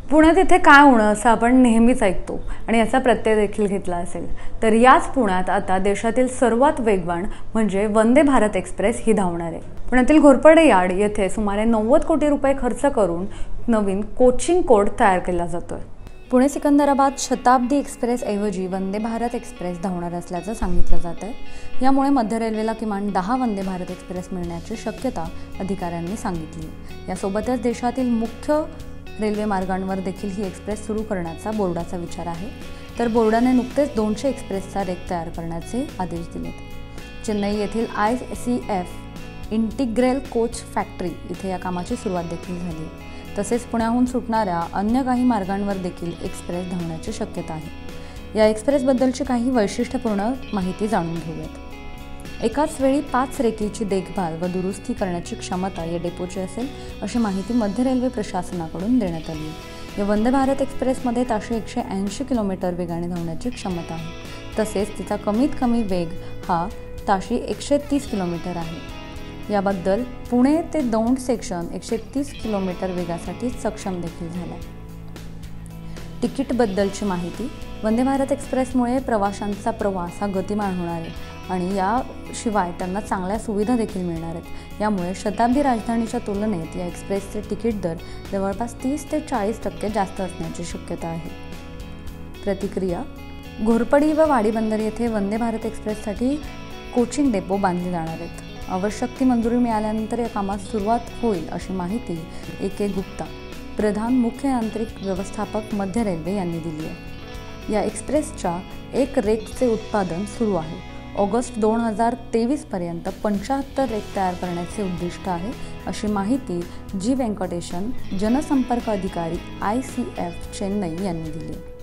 पुण्यात इथे काय होणं असं आपण नेहमीच ऐकतो आणि याचा प्रत्यय देखील घेतला असेल। तर याच पुण्यात आता देशातील सर्वात वेगवान म्हणजे वंदे भारत एक्सप्रेस ही धावणार आहे। पुण्यातील घोरपडे यार्ड येथे सुमारे 90 कोटी रुपये खर्च करून नवीन कोचिंग कोड तयार केला जातोय। पुणे सिकंदराबाद शताब्दी एक्सप्रेस ऐवजी वंदे भारत एक्सप्रेस धावणार असल्याचं सांगितलं जात आहे। यामुळे मध्य रेल्वेला किमान 10 वंदे भारत एक्सप्रेस मिळण्याची शक्यता अधिकाऱ्यांनी सांगितली। यासोबतच देशातील मुख्य रेल्वे मार्गांवर देखील ही एक्सप्रेस सुरू करण्याचा बोर्डाचा विचार आहे। तर बोर्डाने नुकतेच 200 एक्सप्रेसचा रेक तयार करण्याचे आदेश दिलेत। चेन्नई येथील ICF इंटिग्रेल कोच फॅक्टरी इथे या कामाची सुरुवात देखील झाली। तसेच पुण्याहून सुटणाऱ्या अन्य काही मार्गांवर देखील एक्सप्रेस धावण्याची शक्यता आहे। या एक्सप्रेसबद्दलची काही वैशिष्ट्यपूर्ण माहिती जाणून घेऊयात। एकाच वेळी 5 रेकीची देखभाल व दुरुस्ती करण्याची क्षमता या डेपोची असेल अशी माहिती मध्य रेल्वे प्रशासनाकडून देण्यात आली आहे। या वंदे भारत एक्सप्रेसमध्ये ताशी 180 किलोमीटर वेगाने धावण्याची क्षमता आहे। तसेच तिचा कमीत कमी वेग हा ताशी 130 किलोमीटर आहे। याबद्दल पुणे ते दौंड सेक्शन 130 किलोमीटर वेगासाठी सक्षम देखील झाला। तिकीटबद्दलची माहिती। वंदे भारत एक्सप्रेसमुळे प्रवाशांचा प्रवास हा गतिमान होणार आहे आणि याशिवाय त्यांना चांगल्या सुविधा देखील मिळणार आहेत। यामुळे शताब्दी राजधानीच्या तुलनेत या एक्सप्रेसचे तिकीट दर जवळपास 30 ते 40% जास्त असण्याची शक्यता आहे। प्रतिक्रिया। घोरपडी व वाडी बंदर येथे वंदे भारत एक्सप्रेससाठी कोचिंग डेपो बांधले जाणार आहेत। आवश्यक ती मंजुरी मिळाल्यानंतर या कामास सुरुवात होईल अशी माहिती AK गुप्ता, प्रधान मुख्य यांत्रिक व्यवस्थापक मध्य रेल्वे यांनी दिली आहे। या एक्सप्रेसच्या एक रेकचे उत्पादन सुरू आहे। ऑगस्ट 2023 पर्यंत 75 रेक तयार करण्याचे उद्दिष्ट आहे अशी माहिती G वेंकटेशन, जनसंपर्क अधिकारी ICF चेन्नई यांनी दिली।